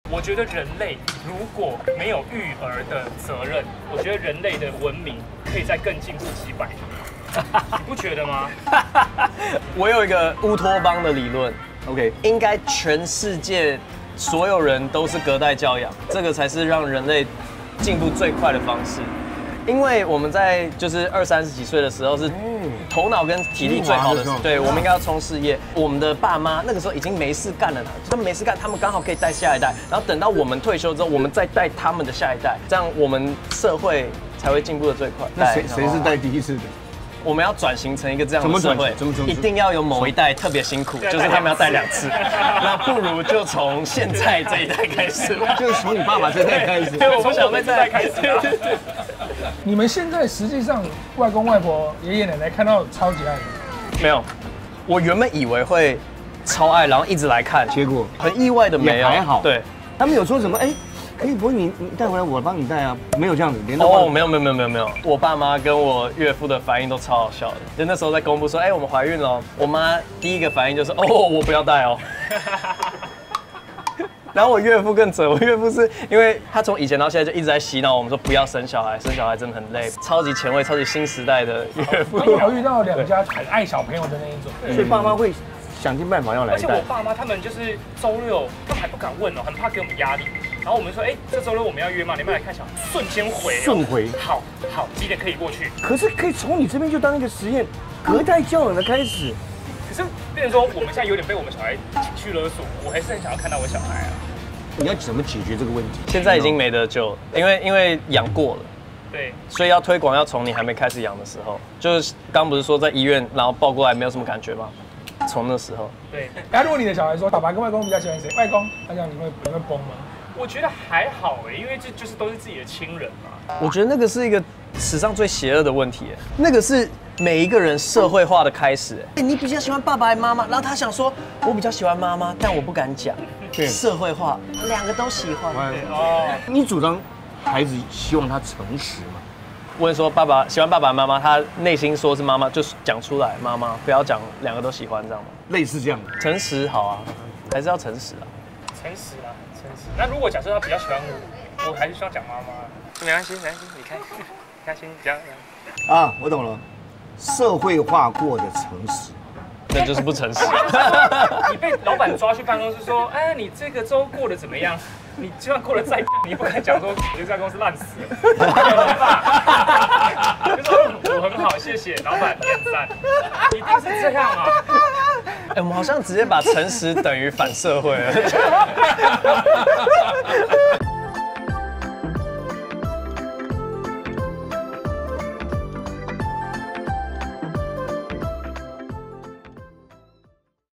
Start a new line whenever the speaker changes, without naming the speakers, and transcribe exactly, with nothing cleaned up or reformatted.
我觉得人类如果没有育儿的责任，我觉得人类的文明可以再更进步几百年。你不觉得吗？
我有一个乌托邦的理论
，OK，
应该全世界所有人都是隔代教养，这个才是让人类进步最快的方式。因为我们在就是二三十几岁的时候是头脑跟体力最好的时候，对，我们应该要冲事业。我们的爸妈那个时候已经没事干了，他们没事干，他们刚好可以带下一代，然后等到我们退休之后，我们再带他们的下一代，这样我们社会才会进步的最快。
那谁谁是带第一次的？
我们要转型成一个这样的社会，
怎么转？
一定要有某一代特别辛苦，就是他们要带两次。那不如就从现在这一代开始，
就是从你爸爸这代开始，
我从小辈这代开始。
你们现在实际上外公外婆、爷爷奶奶看到超级爱你？
没有，我原本以为会超爱，然后一直来看，
结果
很意外的没有，
还好。
对，
他们有说什么？哎。可以，不会你你带回来，我帮你带啊，没有这样子，连
哦，没有没有没有没有没有，我爸妈跟我岳父的反应都超好笑的。就那时候在公布说，哎，我们怀孕了，我妈第一个反应就是，哦，我不要带哦。然后我岳父更扯，我岳父是因为他从以前到现在就一直在洗脑我们说不要生小孩，生小孩真的很累，超级前卫、超级新时代的岳父。
你有遇到两家很爱小朋友的那一种，
所以爸妈会想尽办法要来带。
而且我爸妈他们就是周六，他们还不敢问哦，很怕给我们压力。然后我们说，哎，这周六我们要约吗？你们来看小孩，瞬间回，
瞬回，
好好，几点可以过去？
可是可以从你这边就当一个实验，隔代教养的开始。
可是变成说，我们现在有点被我们小孩情绪勒索，我还是很想要看到我小孩啊。
你要怎么解决这个问题？
现在已经没得救了，因为因为养过了。
对，
所以要推广，要从你还没开始养的时候，就是刚不是说在医院，然后抱过来没有什么感觉吗？从那时候。
对。
那如果你的小孩说，爸爸跟外公比较喜欢谁？外公，那这样你会你会崩吗？
我觉得还好哎，因为这就是都是自己的亲人嘛。
我觉得那个是一个史上最邪恶的问题，那个是每一个人社会化的开始。哎，你比较喜欢爸爸还是妈妈？然后他想说，我比较喜欢妈妈，但我不敢讲。对，社会化，两个都喜欢。
哦，你主张孩子希望他诚实吗？
问说爸爸喜欢爸爸妈妈，他内心说是妈妈，就讲出来妈妈，不要讲两个都喜欢，这样吗？
类似这样的。
诚实好啊，还是要诚实啊。
诚实啊，诚实。那如果假设他比较喜欢我，我还是需要讲妈妈。没关系，没关系，你开心，开心讲讲。
啊，我懂了，社会化过的诚实。
那就是不诚实。
你被老板抓去办公室说，哎，你这个周过得怎么样？你就算过得再，你也不敢讲说你这家公司烂死了，可能吧？就说我很好，谢谢老板点赞，一定是这样啊。
哎，我们好像直接把诚实等于反社会了。